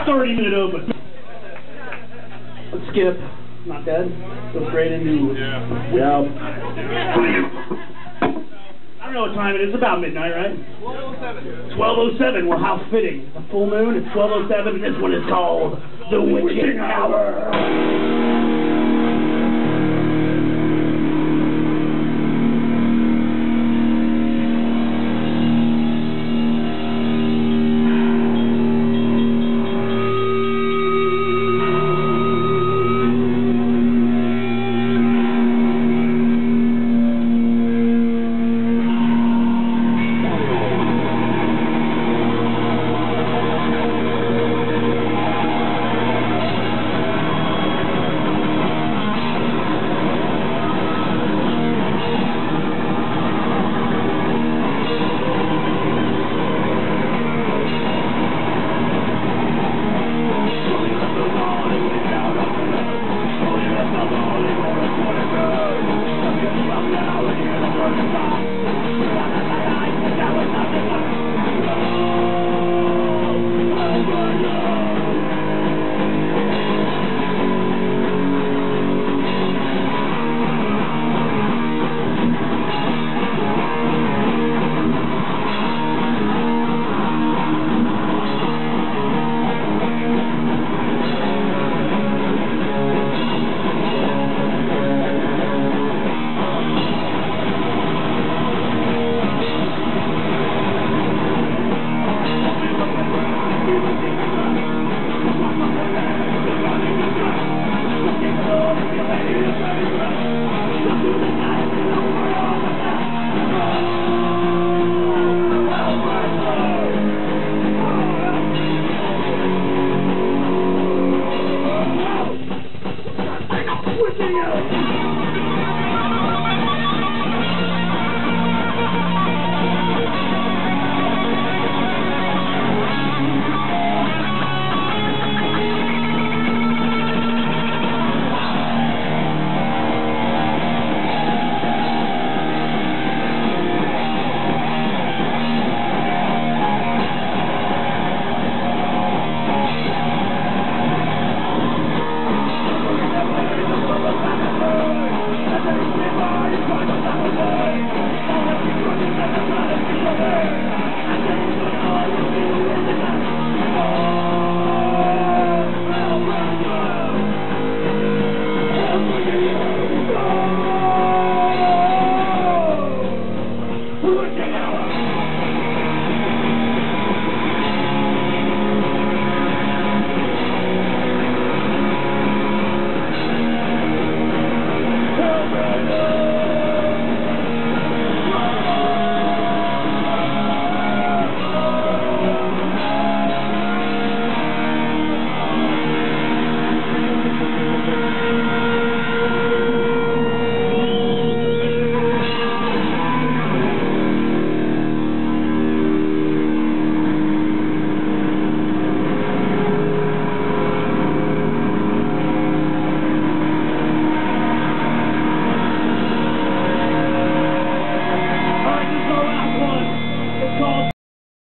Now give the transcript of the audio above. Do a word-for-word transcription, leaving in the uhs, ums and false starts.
thirty minute open. Let's skip. Not bad. Go straight into. Yeah. Yeah. I don't know what time it is. It's about midnight, right? twelve oh seven. twelve oh seven. Well, how fitting. It's a full moon. It's twelve oh seven. This one is called The Witching Hour.